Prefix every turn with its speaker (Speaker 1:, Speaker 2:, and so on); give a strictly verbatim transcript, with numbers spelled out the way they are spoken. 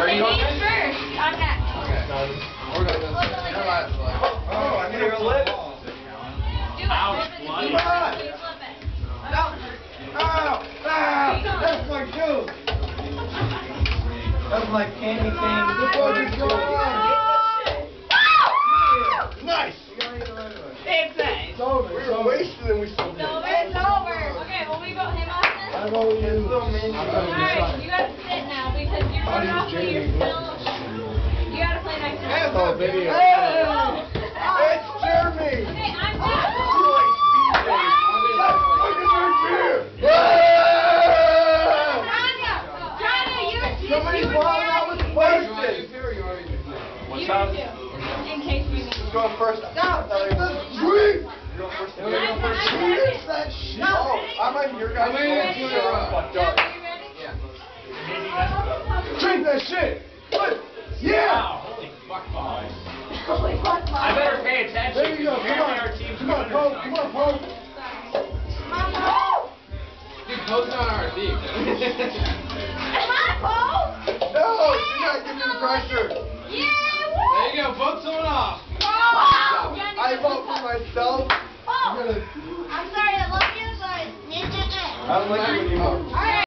Speaker 1: Are you
Speaker 2: He's
Speaker 1: okay?
Speaker 2: first. I'm next.
Speaker 1: Okay. We're good. Oh, I need to flip.
Speaker 2: Do it.
Speaker 1: Ouch,
Speaker 2: Flip it.
Speaker 1: bloody.
Speaker 2: Flip it.
Speaker 1: No. Ow! Ow! That's my shoe. That's my candy cane. Look what you're doing. Nice.
Speaker 2: It's nice.
Speaker 1: It's over. We were wasted and we still did.
Speaker 2: It's over. It's over. Okay, well we got him off then.
Speaker 1: I know you.
Speaker 2: Alright, you gotta sit now because you're running off and you're still. You gotta play next time.
Speaker 1: Oh, video.
Speaker 2: Oh.
Speaker 1: It's Jeremy.
Speaker 2: Okay, I'm
Speaker 1: He
Speaker 2: done.
Speaker 1: likes speed dating. Let's fucking drink beer.
Speaker 2: Tanya, Tanya, you you
Speaker 1: Somebody's
Speaker 2: you
Speaker 1: walking out with wasted.
Speaker 2: What's up? In case we need.
Speaker 1: Who's going first? No, sweet. You're going first. You're going first. Sweet is that shit. Oh, I'm on your guys'
Speaker 2: ready?
Speaker 1: phone. I'm fucked up.
Speaker 2: Are you ready?
Speaker 1: Yeah. Drink that shit. What? Yeah.
Speaker 3: Wow, holy fuck balls.
Speaker 2: Holy fuck,
Speaker 3: I better pay attention.
Speaker 1: There you go. Come on.
Speaker 3: Our team's
Speaker 1: Come on, Pope. Come on, Pope.
Speaker 2: Come on,
Speaker 4: Dude, Pope's not on our team.
Speaker 2: Come on, Paul.
Speaker 1: No, you're not giving me pressure.
Speaker 2: Yeah,
Speaker 4: There you go, vote someone off.
Speaker 2: Paul.
Speaker 1: I vote for myself. I'm
Speaker 2: Paul.
Speaker 1: gonna.
Speaker 2: I'm sorry, I love you, but.
Speaker 1: I don't like it when you vote.